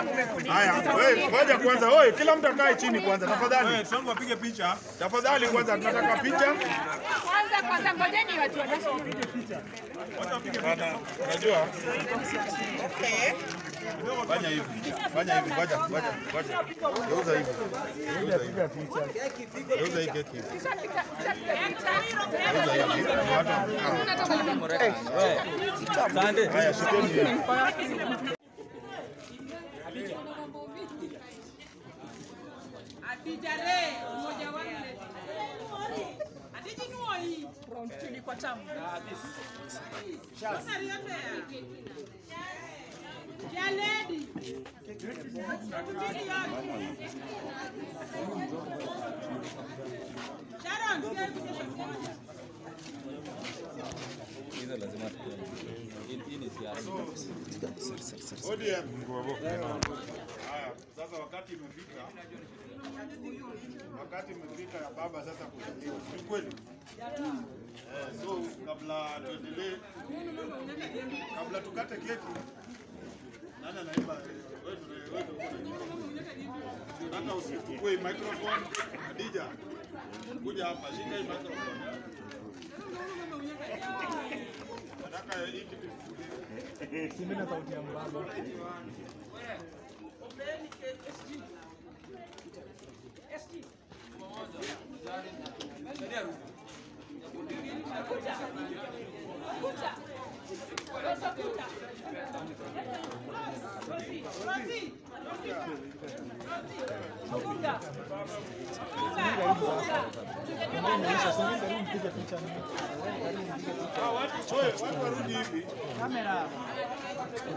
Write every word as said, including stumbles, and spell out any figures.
Haya, wewe ngoja kwanza, wewe kila mtu akae chini kwanza tafadhali. Wewe tunaomba upige picha. Tafadhali kwanza tunataka picha. Kwanza kwanza ngojeni watu wapige picha. Wacha wapige picha. Unajua? Okay. Fanya hivi. Fanya hivi. Ngoja, ngoja, ngoja. Geuza hivi. Geuza piga picha. Geuza hii keki. Wewe. Asante. Haya, shukeni. Atijale mmoja wangu. Atiji nuoi. Round kwa tamu. Sasa riambea. Ya lady. Sharon, hizo lazima hii ni siara. O D I N ngwabo. Haya, sasa wakati imefika. Wakati imefika ya baba sasa kuzaliwa. Ni kweli? Eh, so kabla tuendelee, kabla tukate keki, nani anaimba? Wewe wewe nataka usichukue microphone. Adija, kuja hapa, shika hii microphone. Nataka hii kitu Simi na sauti ya mbaba. Kamera.